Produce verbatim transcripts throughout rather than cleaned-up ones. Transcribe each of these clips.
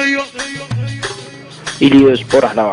إلياس بورحنا.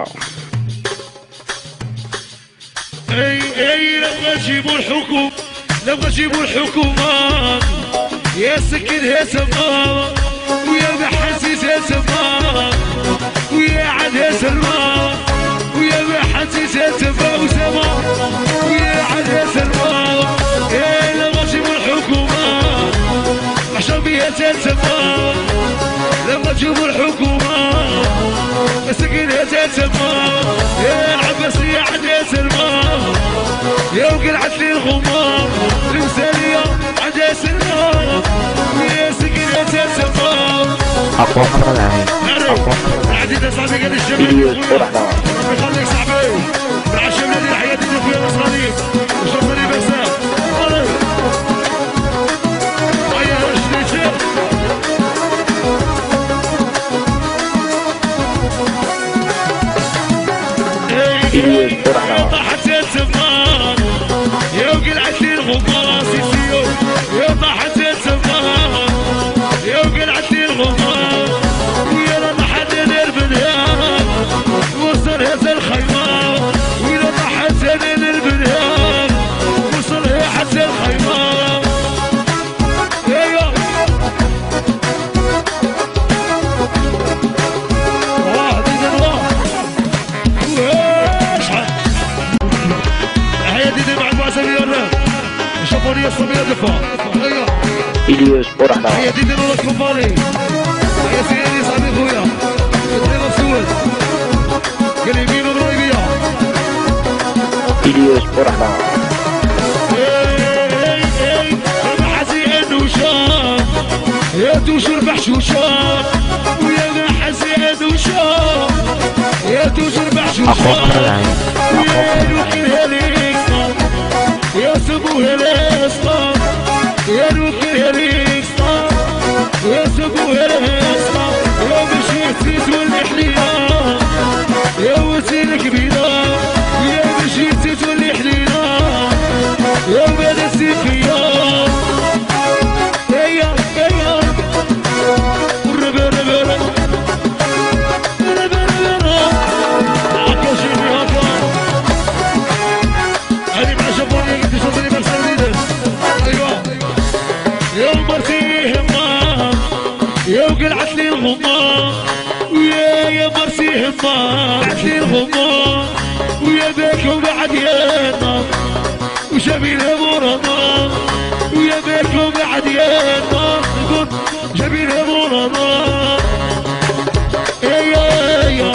اي اي نبغى نجيبوا الحكومة، نبغى نجيبوا الحكومة يا سكن يا سما ويا محسس يا سما ويا عاد يا سلمى ويا محسس يا سما وسما ويا عاد يا سلمى. اي نبغى نجيبوا الحكومة عشان بيها سما، نبغى نجيبوا الحكومة يا سكن يا سما يا عباسي يا عاد يا سلمى يا وقلعت لي الغمار المثالية عندها سلمى ويا سكن يا سلمى. أقوى مرة العين أقوى عديد صاحبي قال الجميل بورحنا. ربي يخليك صاحبي بالعشاء ولادي حياتي خويا نصراني وشرفني بسام. هيا شريتي إلياس بورحنا. طاحت يا سمان يا وقلعت لي الغمار سيسيو يا طاحت يا سمان يا وقلعت لي الغمار ويا لا طاحت البنيان وصل هذا الخيمار ويا طاحت البنيان وصل يا حتى الخيمار. ايوه واه دي الله شوفوني يا الصبي دفاع. إلياس بورحنا. هيا ديدي نور الكومباني هيا سيدي صاحبي خويا الطريق السود قريبين وقريبية. إلياس بورحنا. اي اي محزين وشام يا توشر بحشوشام ويا محزين وشام يا توشر بحشوشام ويا نوكل هاليكسا يا سبو هاليكسا يا نوكل هاليكسا يا سبو هاليكسا يا مشيت زيت والحلية يا وسيلة كبيرة يا مشيت زيت والحلية يا ولاد السيفية. هيا هيا وربا ربا ربا ربا هاكا جيني هاكا هاني مع جابوني قلت شوفني مرسيدس. ايوا يا مرسي همام يا وقلعت لي الغمام ويا يا مرسي همام قلعت لي الغمام ويا بيك وبعد يانا وجميلة مورانا ويا بيك وبعد يانا نقول جميلة مورانا. ايا ايا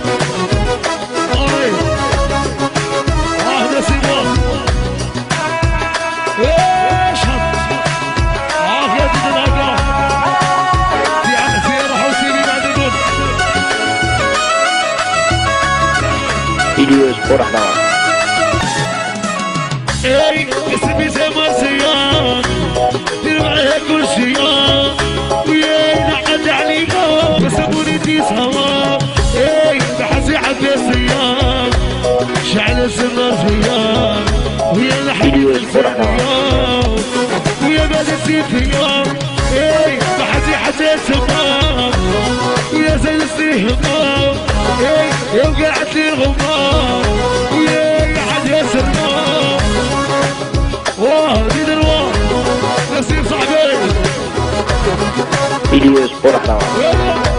اي اه نسيبه ايش عافية دي العقا في زيارة حوسيني بعد الدول. إلياس بورحنا. اي اسمي زي مرسيان دير عليها كل شيان ويا نعد عليها بسموني تيس هوا. اي بحسي عباسيان شعل السنار فيان ويا نحيي الفرحان ويا بلد سيفيان. اي بحسي حتى السمار ويا زي السيهمار. اي يا وقعت لي الغمار ويا عاد يا سلمان. واه دي درواه نسيب صاحبي إلياس بورحنا.